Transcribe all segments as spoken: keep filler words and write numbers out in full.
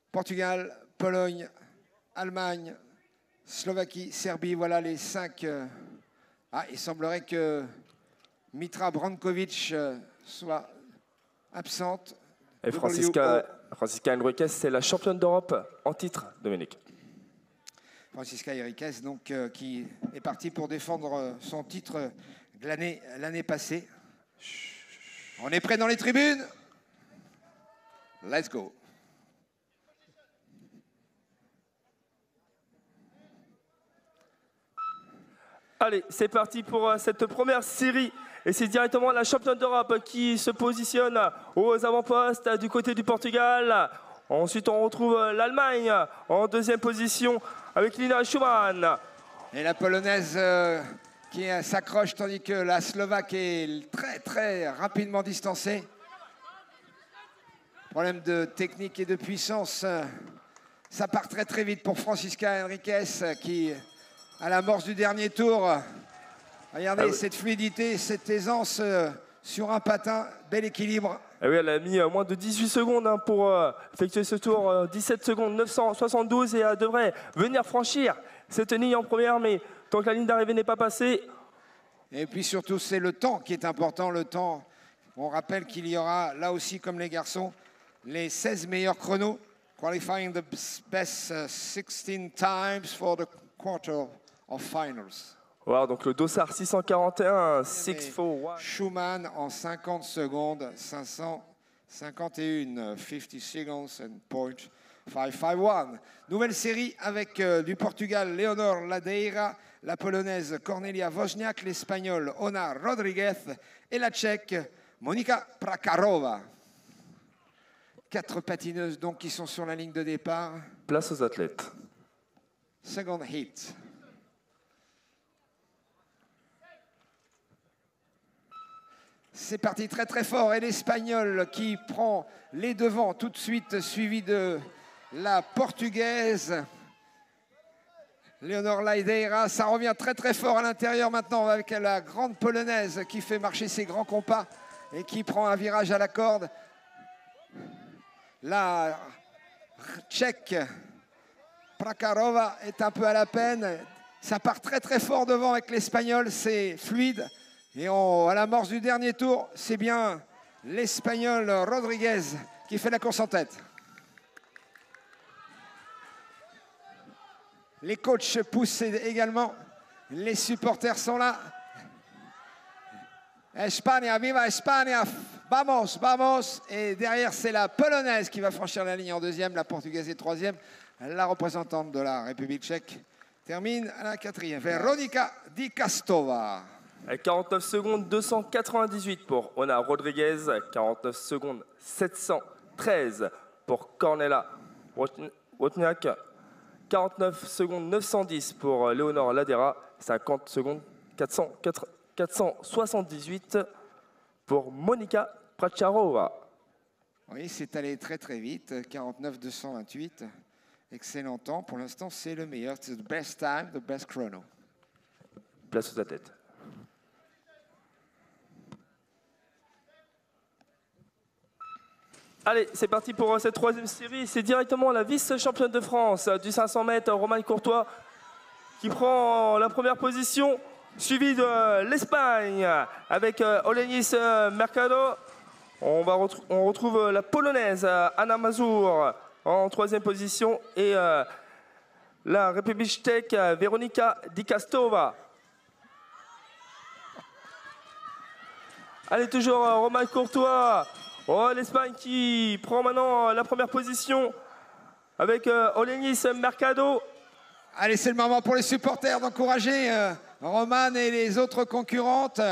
Portugal, Pologne, Allemagne, Slovaquie, Serbie. Voilà les cinq. Euh... Ah, il semblerait que Mitra Brankovic euh, soit absente. Et Francisca, Francisca Enriquez, c'est la championne d'Europe en titre, Dominique. Francisca Enriquez, donc, euh, qui est partie pour défendre euh, son titre euh, l'année l'année passée. On est prêt dans les tribunes? Let's go. Allez, c'est parti pour cette première série. Et c'est directement la championne d'Europe qui se positionne aux avant-postes du côté du Portugal. Ensuite, on retrouve l'Allemagne en deuxième position avec Lina Schumann. Et la Polonaise euh, qui s'accroche, tandis que la Slovaque est très, très rapidement distancée. Problème de technique et de puissance. Ça part très, très vite pour Francisca Enriquez qui... à l'amorce du dernier tour, regardez ah oui. cette fluidité, cette aisance euh, sur un patin, bel équilibre. Et oui, elle a mis euh, moins de dix-huit secondes hein, pour euh, effectuer ce tour, euh, dix-sept secondes, neuf cent soixante-douze, et elle devrait venir franchir cette ligne en première, mais tant que la ligne d'arrivée n'est pas passée. Et puis surtout, c'est le temps qui est important, le temps. On rappelle qu'il y aura, là aussi comme les garçons, les seize meilleurs chronos, qualifying the best uh, sixteen times for the quarter of finals. Voilà, donc le Dossard six cent quarante et un, six quatre un. Schumann en cinquante secondes, cinq cent cinquante et un, cinquante seconds and point cinq cinq un. Nouvelle série avec euh, du Portugal, Leonor Ladeira, la Polonaise Cornelia Wozniak, l'Espagnole Ona Rodriguez et la Tchèque Monika Prakarova. Quatre patineuses donc qui sont sur la ligne de départ. Place aux athlètes. Second hit. C'est parti très très fort et l'Espagnol qui prend les devants tout de suite, suivi de la Portugaise Leonor Ladeira. Ça revient très très fort à l'intérieur maintenant avec la grande Polonaise qui fait marcher ses grands compas et qui prend un virage à la corde. La Tchèque Prakarova est un peu à la peine. Ça part très très fort devant avec l'Espagnol, c'est fluide. Et on, à l'amorce du dernier tour, c'est bien l'Espagnol Rodriguez qui fait la course en tête. Les coachs poussent également. Les supporters sont là. España, viva España, vamos, vamos. Et derrière, c'est la Polonaise qui va franchir la ligne en deuxième, la Portugaise est troisième. La représentante de la République tchèque termine à la quatrième. Veronika Di Castova. quarante-neuf secondes, deux cent quatre-vingt-dix-huit pour Ona Rodriguez. quarante-neuf secondes, sept cent treize pour Cornelia Wozniak. quarante-neuf secondes, neuf cent dix pour Leonor Ladeira. cinquante secondes, quatre cent soixante-dix-huit pour Monika Prakarova. Oui, c'est allé très très vite. quarante-neuf deux cent vingt-huit. Excellent temps. Pour l'instant, c'est le meilleur. C'est the best time, the best chrono. Place aux athlètes. Allez, c'est parti pour cette troisième série. C'est directement la vice-championne de France du cinq cents mètres, Romane Courtois, qui prend la première position, suivie de l'Espagne avec Olenis Mercado. On, va retrou on retrouve la Polonaise Anna Mazur en troisième position et euh, la République tchèque Veronika Di Castova. Allez, toujours Romane Courtois. Oh, l'Espagne qui prend maintenant la première position avec euh, Olenis Mercado. Allez, c'est le moment pour les supporters d'encourager euh, Romane et les autres concurrentes.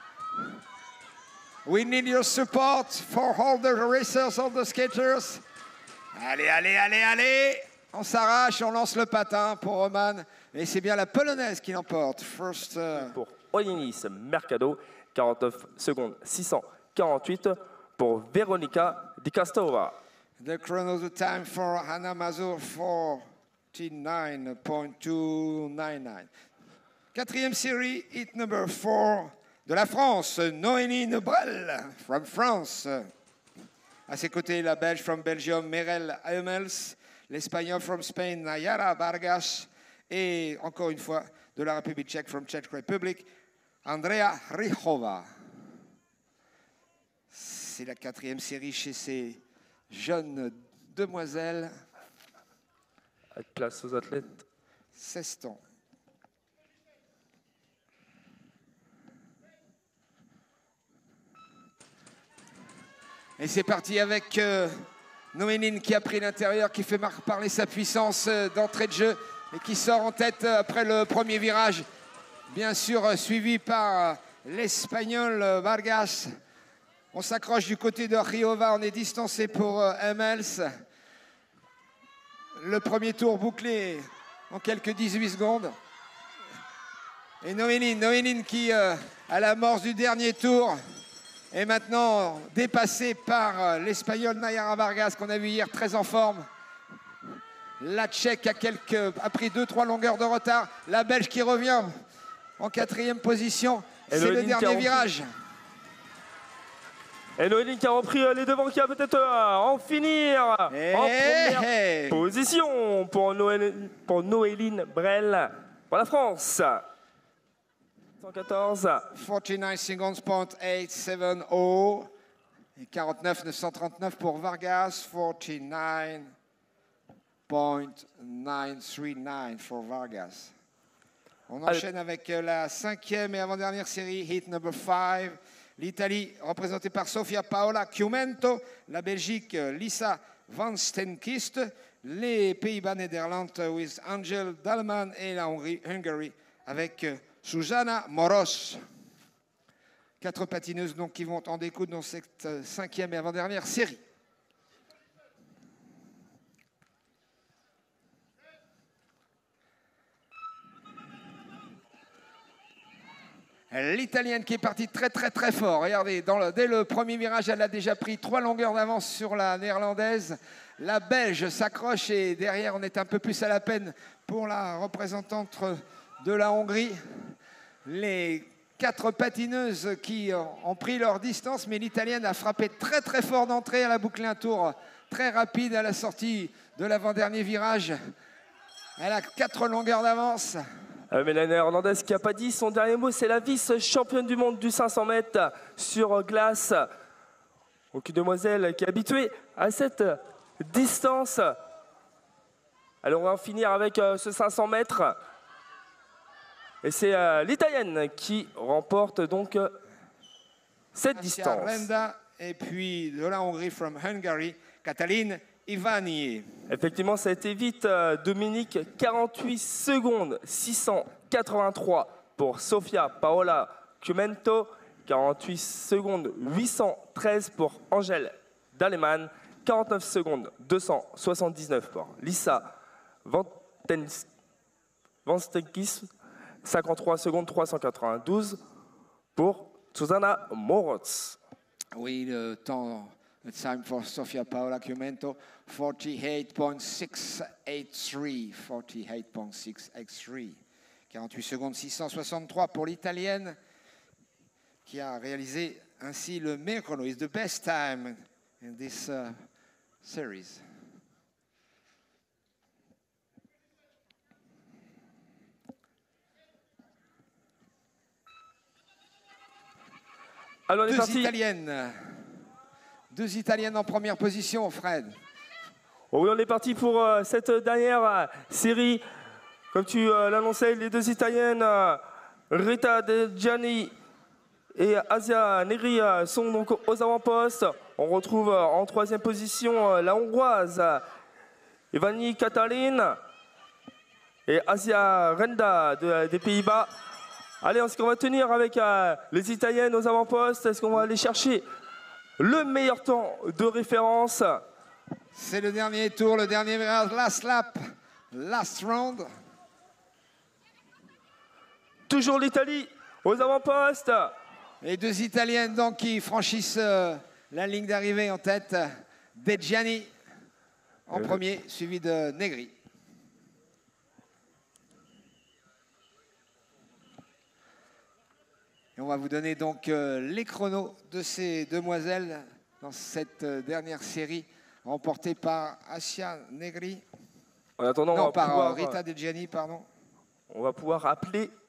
We need your support for all the racers, all the skaters. Allez, allez, allez, allez. On s'arrache, on lance le patin pour Romane. Et c'est bien la Polonaise qui l'emporte. First. Uh... Pour Olenis Mercado, quarante-neuf secondes, six cent quarante-huit. Pour Veronika Di Castova. The chrono the time for Anna Mazur, forty-nine point two nine nine. Quatrième série, hit number four de la France, Noémie Nebrel from France. À ses côtés, la Belge from Belgium, Merel Hummels. l'Espagnol from Spain, Nayara Vargas. Et encore une fois, de la République tchèque, from Czech Republic, Andrea Rychova. C'est la quatrième série chez ces jeunes demoiselles. Place aux athlètes. seize ans. Et c'est parti avec euh, Noéline qui a pris l'intérieur, qui fait parler sa puissance euh, d'entrée de jeu et qui sort en tête euh, après le premier virage. Bien sûr, euh, suivi par euh, l'Espagnol euh, Vargas. On s'accroche du côté de Rychova, on est distancé pour euh, M L S. Le premier tour bouclé en quelques dix-huit secondes. Et Noéline, Noéline qui, euh, à l'amorce du dernier tour, est maintenant dépassée par euh, l'Espagnol Nayara Vargas qu'on a vu hier très en forme. La Tchèque a, quelques, a pris deux trois longueurs de retard. La Belge qui revient en quatrième position. C'est le dernier virage. Et Noéline qui a repris les devants, qui va peut-être euh, en finir hey, en première hey. position pour, Noéline, pour Noéline Brel pour la France. cent quatorze. quarante-neuf secondes point huit sept zéro. Et quarante-neuf neuf cent trente-neuf pour Vargas. quarante-neuf point neuf trois neuf pour Vargas. On enchaîne Allez. avec la cinquième et avant-dernière série, hit number five. L'Italie, représentée par Sofia Paola Chiumento, la Belgique, Lisa Van Stenkist, les Pays-Bas, Néderlande, with Angel Dalman, et la Hongrie, Hungary, avec Susanna Moros. Quatre patineuses donc, qui vont en découdre dans cette cinquième et avant-dernière série. L'Italienne qui est partie très très très fort. Regardez, dans le, dès le premier virage, elle a déjà pris trois longueurs d'avance sur la Néerlandaise. La Belge s'accroche et derrière, on est un peu plus à la peine pour la représentante de la Hongrie. Les quatre patineuses qui ont pris leur distance, mais l'Italienne a frappé très très fort d'entrée. Elle a bouclé un tour très rapide à la sortie de l'avant-dernier virage. Elle a quatre longueurs d'avance. Mais la Néerlandaise qui n'a pas dit son dernier mot, c'est la vice-championne du monde du cinq cents mètres sur glace. Aucune demoiselle qui est habituée à cette distance. Alors on va en finir avec ce cinq cents mètres. Et c'est l'Italienne qui remporte donc cette Asia distance. Renda, et puis de la Hongrie, from Hungary, Katalin Ivani. Effectivement, ça a été vite, euh, Dominique. quarante-huit secondes, six cent quatre-vingt-trois pour Sofia Paola Chiumento. quarante-huit secondes, huit cent treize pour Angel Dalman. quarante-neuf secondes, deux cent soixante-dix-neuf pour Lisa Van Stenkis. cinquante-trois secondes, trois cent quatre-vingt-douze pour Susanna Moros. Oui, le temps... The time for Sofia Paola Chiumento, quarante-huit point six huit trois. quarante-huit point six huit trois. quarante-huit secondes, six cent soixante-trois pour l'Italienne, qui a réalisé ainsi le meilleur chrono. It's the best time in this uh, series. Alors, les Deux parties. Italiennes. Deux Italiennes en première position, Fred. Oh oui, on est parti pour euh, cette dernière euh, série. Comme tu euh, l'annonçais, les deux Italiennes, euh, Rita De Gianni et Asia Negri, euh, sont donc aux avant-postes. On retrouve euh, en troisième position euh, la Hongroise Ivani Katalin et Asia Renda de, des Pays-Bas. Allez, est-ce qu'on va tenir avec euh, les Italiennes aux avant-postes? Est-ce qu'on va aller chercher le meilleur temps de référence? C'est le dernier tour, le dernier virage, last lap, last round. Toujours l'Italie aux avant-postes. Les deux Italiennes donc qui franchissent euh, la ligne d'arrivée en tête. De Gianni en premier, suivi de Negri. Et on va vous donner donc euh, les chronos de ces demoiselles dans cette euh, dernière série remportée par Asia Negri. En attendant, on Non, va par pouvoir, euh, Rita De Gianni, pardon. on va pouvoir appeler